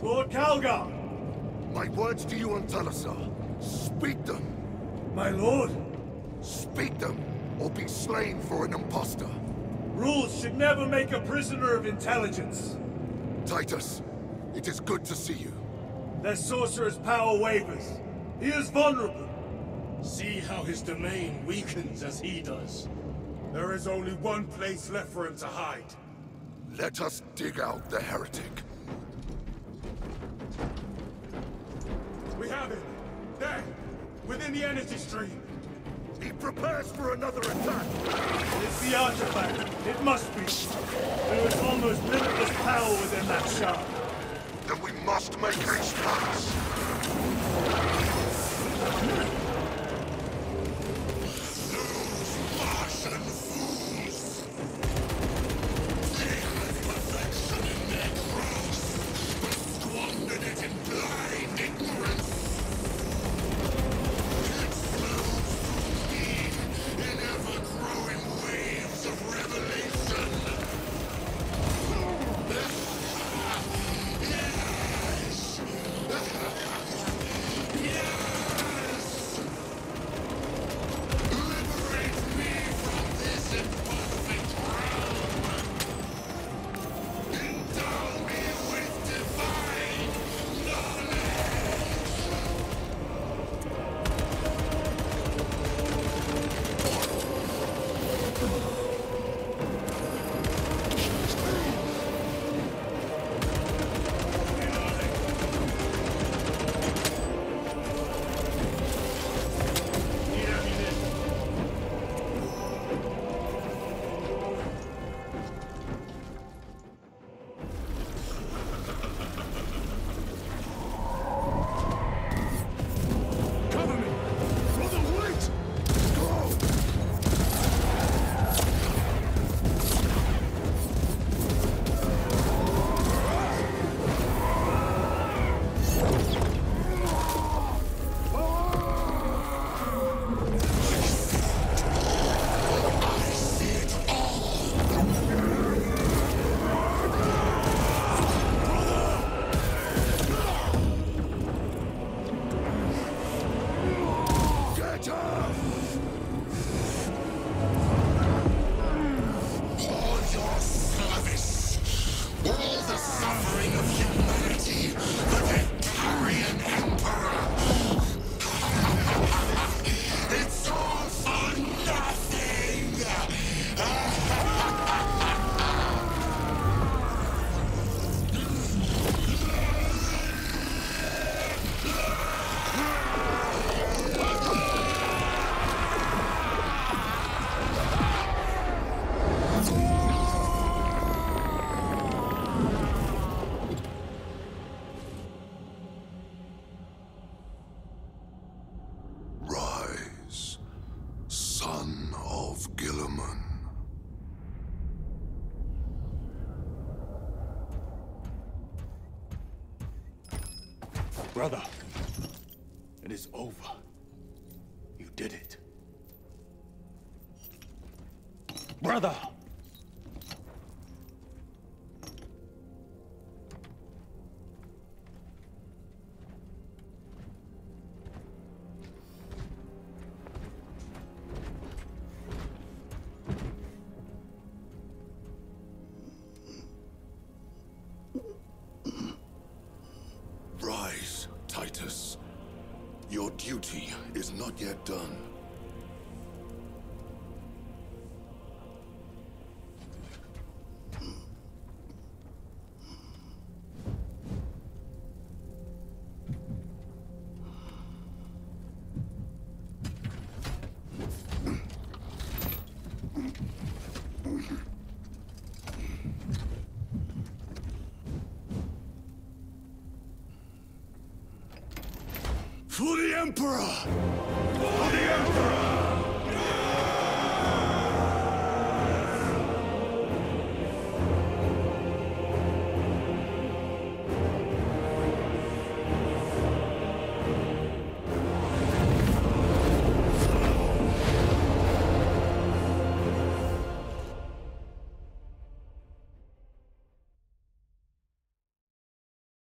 Lord Calgar! My words to you on Talazar. Speak them. My lord! Speak them, or be slain for an impostor. Rules should never make a prisoner of intelligence. Titus, it is good to see you. Their sorcerer's power wavers. He is vulnerable. See how his domain weakens as he does. There is only one place left for him to hide. Let us dig out the heretic. We have him! There! Within the energy stream! He prepares for another attack! It's the artifact. It must be. There is almost limitless power within that shard. Then we must make haste, Titus. Brother, it is over. You did it. Brother! Rise, Titus. Your duty is not yet done. For the Emperor! For the Emperor!